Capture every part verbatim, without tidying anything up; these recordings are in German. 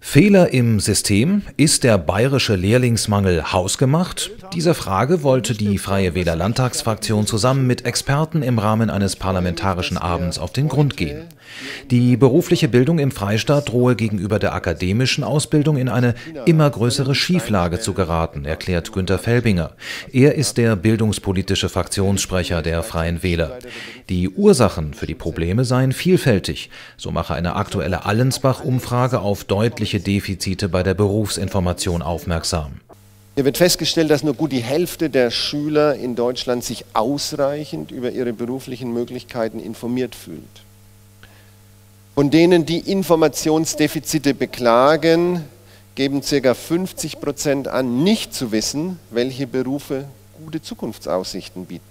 Fehler im System? Ist der bayerische Lehrlingsmangel hausgemacht? Dieser Frage wollte die Freie Wähler Landtagsfraktion zusammen mit Experten im Rahmen eines parlamentarischen Abends auf den Grund gehen. Die berufliche Bildung im Freistaat drohe gegenüber der akademischen Ausbildung in eine immer größere Schieflage zu geraten, erklärt Günter Felbinger. Er ist der bildungspolitische Fraktionssprecher der Freien Wähler. Die Ursachen für die Probleme seien vielfältig. So mache eine aktuelle Allensbach-Umfrage auf deutliche Defizite bei der Berufsinformation aufmerksam. Hier wird festgestellt, dass nur gut die Hälfte der Schüler in Deutschland sich ausreichend über ihre beruflichen Möglichkeiten informiert fühlt. Von denen, die Informationsdefizite beklagen, geben ca. fünfzig Prozent an, nicht zu wissen, welche Berufe gute Zukunftsaussichten bieten.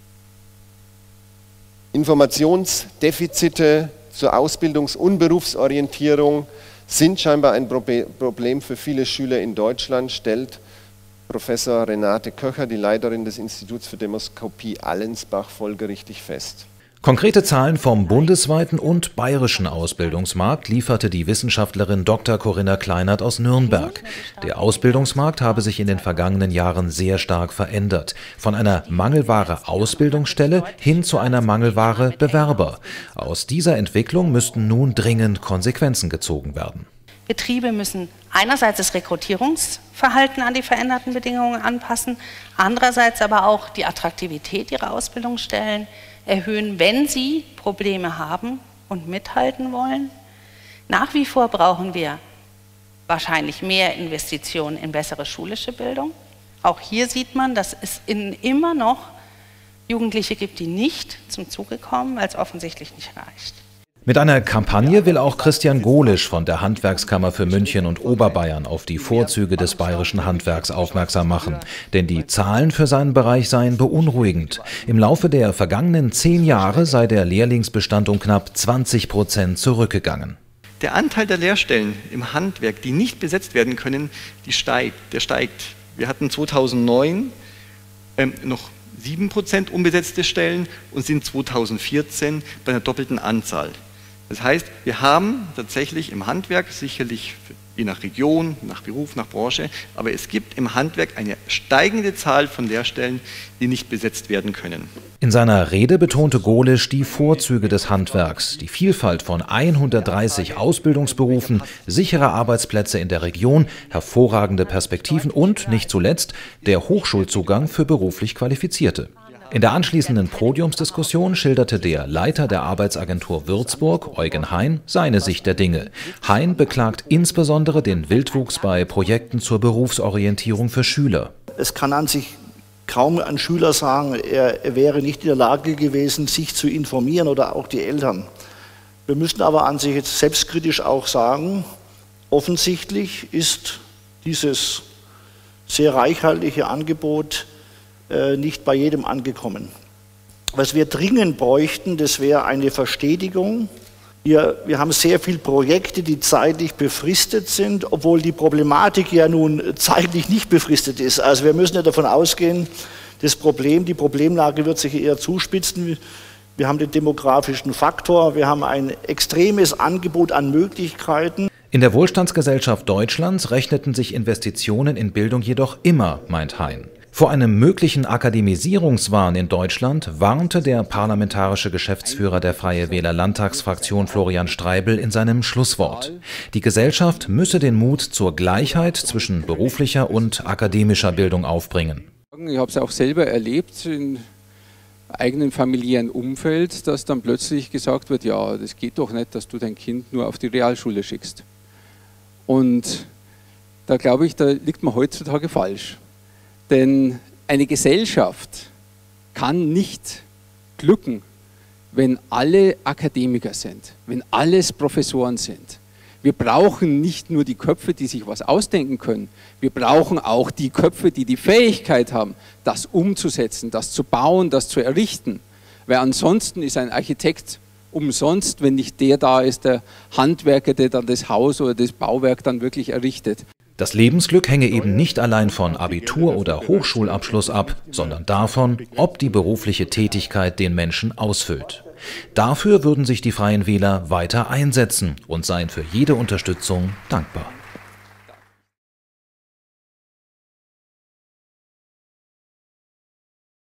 Informationsdefizite zur Ausbildungs- und Berufsorientierung sind scheinbar ein Problem für viele Schüler in Deutschland, stellt Professor Renate Köcher, die Leiterin des Instituts für Demoskopie Allensbach, folgerichtig fest. Konkrete Zahlen vom bundesweiten und bayerischen Ausbildungsmarkt lieferte die Wissenschaftlerin Doktor Corinna Kleinert aus Nürnberg. Der Ausbildungsmarkt habe sich in den vergangenen Jahren sehr stark verändert. Von einer Mangelware Ausbildungsstelle hin zu einer Mangelware Bewerber. Aus dieser Entwicklung müssten nun dringend Konsequenzen gezogen werden. Betriebe müssen einerseits das Rekrutierungsverhalten an die veränderten Bedingungen anpassen, andererseits aber auch die Attraktivität ihrer Ausbildungsstellen erhöhen, wenn sie Probleme haben und mithalten wollen. Nach wie vor brauchen wir wahrscheinlich mehr Investitionen in bessere schulische Bildung. Auch hier sieht man, dass es in immer noch Jugendliche gibt, die nicht zum Zuge kommen, weil es offensichtlich nicht reicht. Mit einer Kampagne will auch Christian Gohlisch von der Handwerkskammer für München und Oberbayern auf die Vorzüge des bayerischen Handwerks aufmerksam machen. Denn die Zahlen für seinen Bereich seien beunruhigend. Im Laufe der vergangenen zehn Jahre sei der Lehrlingsbestand um knapp zwanzig Prozent zurückgegangen. Der Anteil der Lehrstellen im Handwerk, die nicht besetzt werden können, die steigt, der steigt. Wir hatten zweitausendneun ähm, noch sieben Prozent unbesetzte Stellen und sind zweitausendvierzehn bei einer doppelten Anzahl. Das heißt, wir haben tatsächlich im Handwerk, sicherlich je nach Region, nach Beruf, nach Branche, aber es gibt im Handwerk eine steigende Zahl von Lehrstellen, die nicht besetzt werden können. In seiner Rede betonte Gohlisch die Vorzüge des Handwerks, die Vielfalt von hundertdreißig Ausbildungsberufen, sichere Arbeitsplätze in der Region, hervorragende Perspektiven und, nicht zuletzt, der Hochschulzugang für beruflich Qualifizierte. In der anschließenden Podiumsdiskussion schilderte der Leiter der Arbeitsagentur Würzburg, Eugen Hein, seine Sicht der Dinge. Hein beklagt insbesondere den Wildwuchs bei Projekten zur Berufsorientierung für Schüler. Es kann an sich kaum ein Schüler sagen, er, er wäre nicht in der Lage gewesen, sich zu informieren oder auch die Eltern. Wir müssen aber an sich jetzt selbstkritisch auch sagen, offensichtlich ist dieses sehr reichhaltige Angebot nicht bei jedem angekommen. Was wir dringend bräuchten, das wäre eine Verstetigung. Wir, wir haben sehr viele Projekte, die zeitlich befristet sind, obwohl die Problematik ja nun zeitlich nicht befristet ist. Also wir müssen ja davon ausgehen, das Problem, die Problemlage wird sich eher zuspitzen. Wir haben den demografischen Faktor, wir haben ein extremes Angebot an Möglichkeiten. In der Wohlstandsgesellschaft Deutschlands rechneten sich Investitionen in Bildung jedoch immer, meint Hein. Vor einem möglichen Akademisierungswahn in Deutschland warnte der parlamentarische Geschäftsführer der Freie Wähler Landtagsfraktion Florian Streibel in seinem Schlusswort. Die Gesellschaft müsse den Mut zur Gleichheit zwischen beruflicher und akademischer Bildung aufbringen. Ich habe es auch selber erlebt im eigenen familiären Umfeld, dass dann plötzlich gesagt wird, ja, das geht doch nicht, dass du dein Kind nur auf die Realschule schickst. Und da glaube ich, da liegt man heutzutage falsch. Denn eine Gesellschaft kann nicht glücken, wenn alle Akademiker sind, wenn alles Professoren sind. Wir brauchen nicht nur die Köpfe, die sich was ausdenken können, wir brauchen auch die Köpfe, die die Fähigkeit haben, das umzusetzen, das zu bauen, das zu errichten. Weil ansonsten ist ein Architekt umsonst, wenn nicht der da ist, der Handwerker, der dann das Haus oder das Bauwerk dann wirklich errichtet. Das Lebensglück hänge eben nicht allein von Abitur oder Hochschulabschluss ab, sondern davon, ob die berufliche Tätigkeit den Menschen ausfüllt. Dafür würden sich die Freien Wähler weiter einsetzen und seien für jede Unterstützung dankbar.